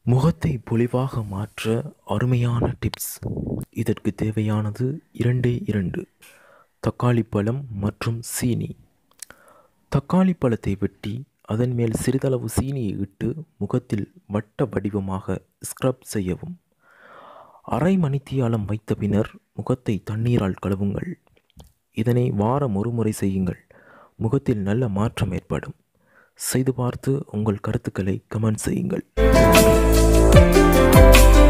முகத்தை பொலிவாக மாற்ற அருமையான டிப்ஸ். இதற்கு தேவையானது 2 தக்காளி பழம் மற்றும் சீனி. தக்காளி பழத்தை வெட்டி அதன் மேல் சிறிதளவு சீனியை இட்டு முகத்தில் வட்ட வடிவமாக ஸ்க்ரப் செய்யவும். அரை மணித்தியாலம் வைத்த பின்னர் முகத்தை தண்ணீரால் கழுவுங்கள். இதனை வாரம் ஒரு முறை செய்யுங்கள். முகத்தில் நல்ல மாற்றம் ஏற்படும். செய்து பார்த்து உங்கள் கருத்துக்களை கமெண்ட் செய்யுங்கள்.